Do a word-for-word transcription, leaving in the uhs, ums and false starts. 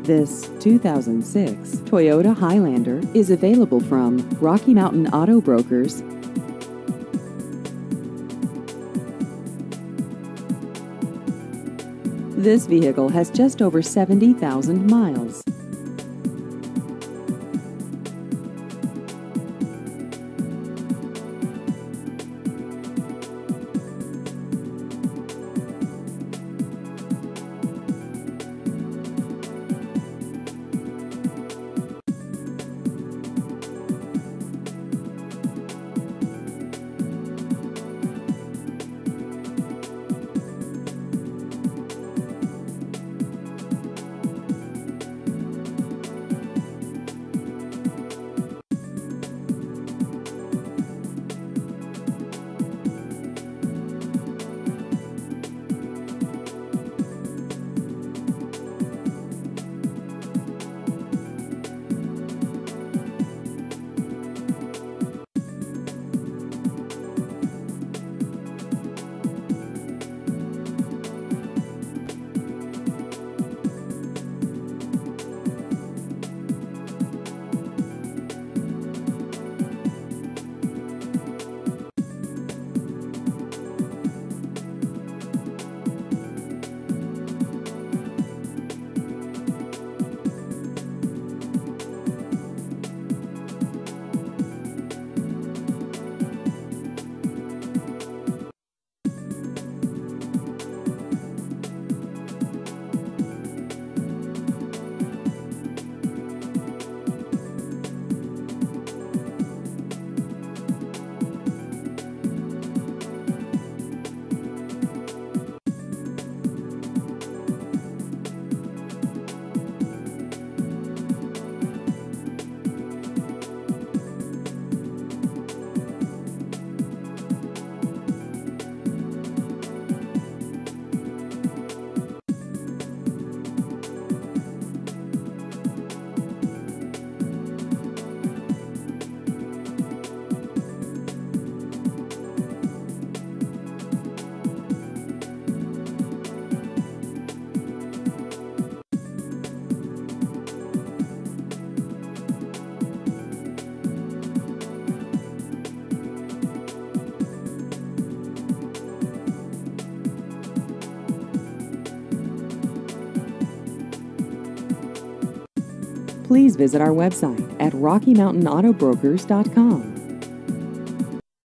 This two thousand six Toyota Highlander is available from Rocky Mountain Auto Brokers. This vehicle has just over seventy thousand miles. Please visit our website at rocky mountain auto brokers dot com.